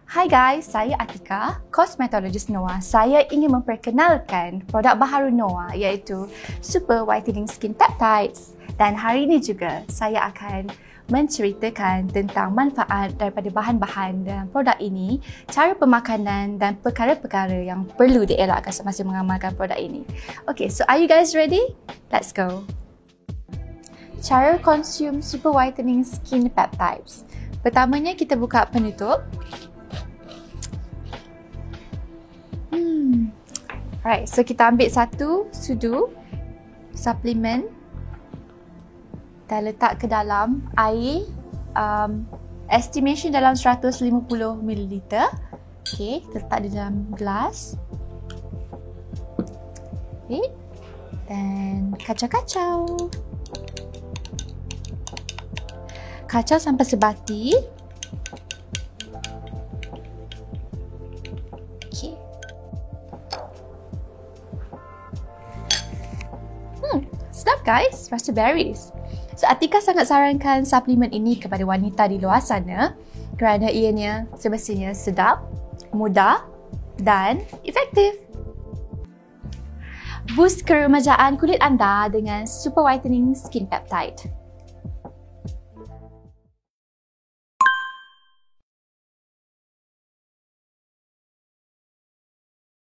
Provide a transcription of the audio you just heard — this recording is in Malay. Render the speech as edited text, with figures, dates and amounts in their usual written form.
Hai guys, saya Atika, kosmetologis Noah. Saya ingin memperkenalkan produk baharu Noah iaitu Super Whitening Skin Peptides. Dan hari ini juga saya akan menceritakan tentang manfaat daripada bahan-bahan dalam produk ini, cara pemakanan dan perkara-perkara yang perlu dielakkan semasa mengamalkan produk ini. Okay, so are you guys ready? Let's go. Cara konsum Super Whitening Skin Peptides. Pertamanya kita buka penutup. Alright, so kita ambil satu sudu suplemen dan letak ke dalam air, estimation dalam 150ml. Okay, letak di dalam gelas. Okay, dan kacau-kacau. Kacau sampai sebati. Okay. Sedap guys, rasa berries. So Atika sangat sarankan suplemen ini kepada wanita di luar sana kerana ianya semestinya sedap, mudah dan efektif. Boost keremajaan kulit anda dengan Super Whitening Skin Peptide.